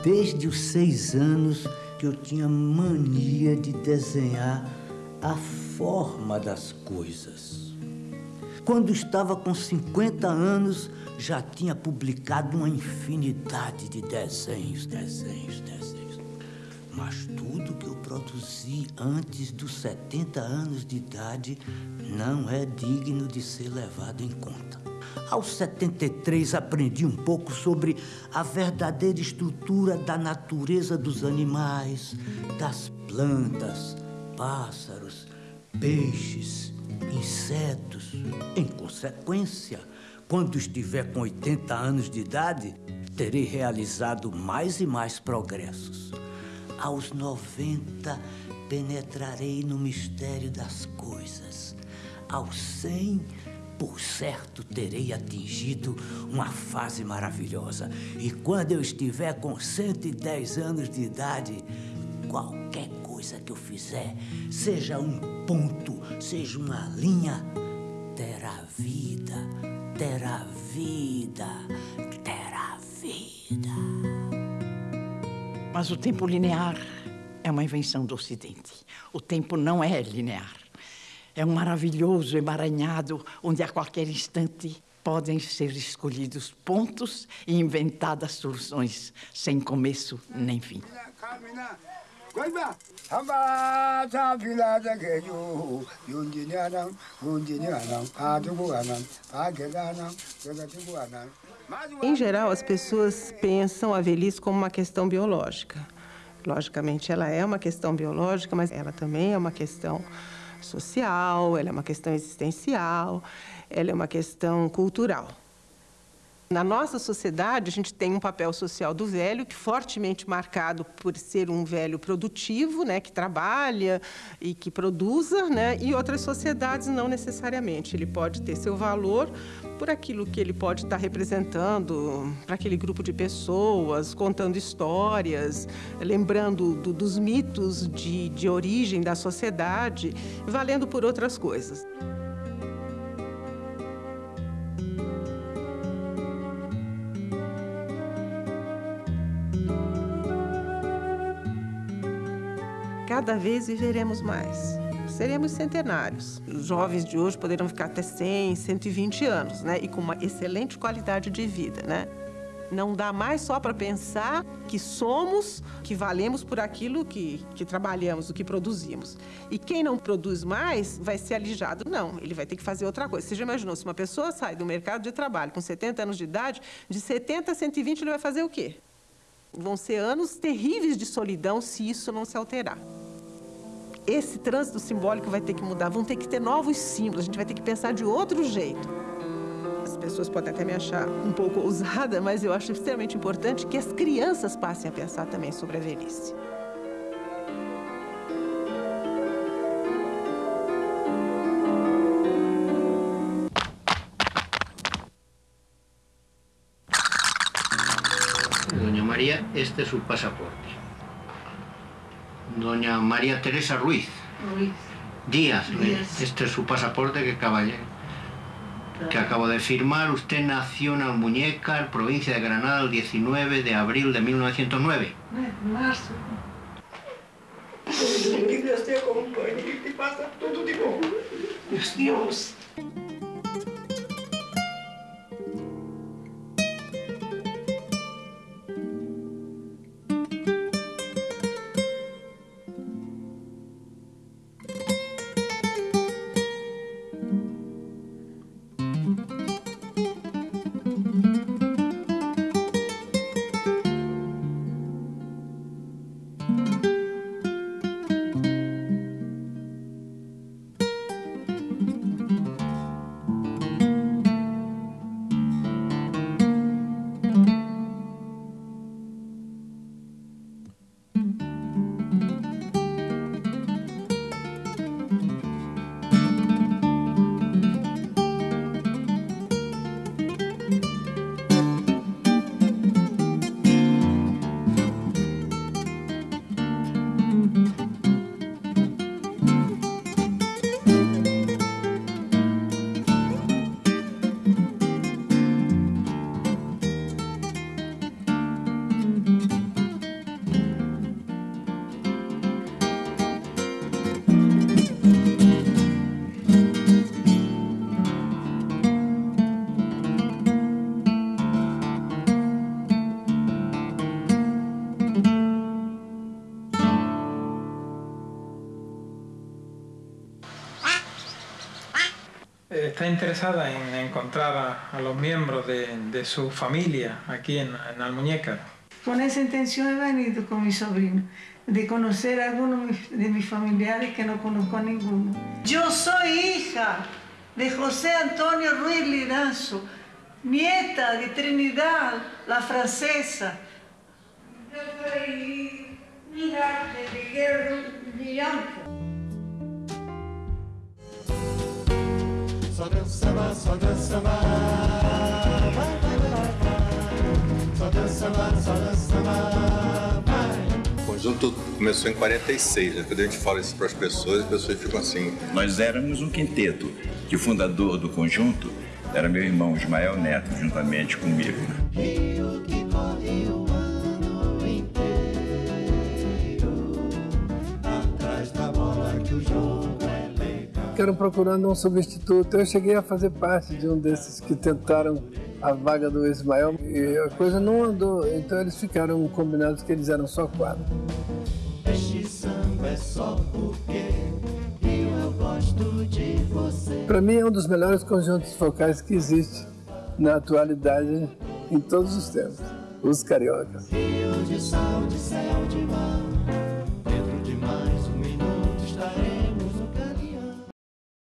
desde os 6 anos que eu tinha mania de desenhar a forma das coisas. Quando estava com 50 anos, já tinha publicado uma infinidade de desenhos. Mas tudo que eu produzi antes dos 70 anos de idade não é digno de ser levado em conta. Aos 73, aprendi um pouco sobre a verdadeira estrutura da natureza dos animais, das plantas, pássaros, peixes, insetos. Em consequência, quando estiver com 80 anos de idade, terei realizado mais e mais progressos. Aos 90, penetrarei no mistério das coisas. Aos 100, por certo, terei atingido uma fase maravilhosa. E quando eu estiver com 110 anos de idade, qualquer coisa que eu fizer, seja um ponto, seja uma linha, terá vida, terá vida, terá vida. Mas o tempo linear é uma invenção do Ocidente. O tempo não é linear. É um maravilhoso emaranhado onde a qualquer instante podem ser escolhidos pontos e inventadas soluções sem começo nem fim. Em geral, as pessoas pensam a velhice como uma questão biológica. Logicamente, ela é uma questão biológica, mas ela também é uma questão social, ela é uma questão existencial, ela é uma questão cultural. Na nossa sociedade, a gente tem um papel social do velho, que é fortemente marcado por ser um velho produtivo, né, que trabalha e que produza, né, e outras sociedades não necessariamente. Ele pode ter seu valor por aquilo que ele pode estar representando para aquele grupo de pessoas, contando histórias, lembrando dos mitos de origem da sociedade, valendo por outras coisas. Cada vez viveremos mais. Seremos centenários. Os jovens de hoje poderão ficar até 100, 120 anos, né? E com uma excelente qualidade de vida, né? Não dá mais só para pensar que somos, que valemos por aquilo que trabalhamos, o que produzimos. E quem não produz mais vai ser alijado. Não, ele vai ter que fazer outra coisa. Você já imaginou, se uma pessoa sai do mercado de trabalho com 70 anos de idade, de 70 a 120 ele vai fazer o quê? Vão ser anos terríveis de solidão se isso não se alterar. Esse trânsito simbólico vai ter que mudar, vão ter que ter novos símbolos, a gente vai ter que pensar de outro jeito. As pessoas podem até me achar um pouco ousada, mas eu acho extremamente importante que as crianças passem a pensar também sobre a velhice. Doña María, este es su pasaporte. Doña María Teresa Ruiz. Díaz. Este es su pasaporte que acabo de firmar. Usted nació en Almuñécar, provincia de Granada, el 19 de abril de 1909. Março. Que Deus te acompanhe e te faça tudo de bom. Meus Deus. interesada en encontrar a los miembros de su familia aquí en Almuñécar. Con esa intención he venido con mi sobrino, de conocer a algunos de mis familiares que no conozco a ninguno. Yo soy hija de José Antonio Ruiz Liranzo, nieta de Trinidad, la francesa. Yo soy hija de Miguel Liranzo. Só dança lá, só dança lá, vai, vai, vai, vai. Só dança lá, só dança lá, vai. O conjunto começou em 46, né? Quando a gente fala isso para as pessoas ficam assim. Nós éramos um quinteto, que o fundador do conjunto era meu irmão Ismael Neto, juntamente comigo. Rio que corre o ano inteiro, atrás da bola que o jogo é legal. Ficaram procurando um substituto. Eu cheguei a fazer parte de um desses que tentaram a vaga do Ismael e a coisa não andou, então eles ficaram combinados que eles eram só 4. Este samba é só porque eu gosto de você. Para mim é um dos melhores conjuntos vocais que existe na atualidade em todos os tempos, os cariocas. Rio de sal, de céu, de mar.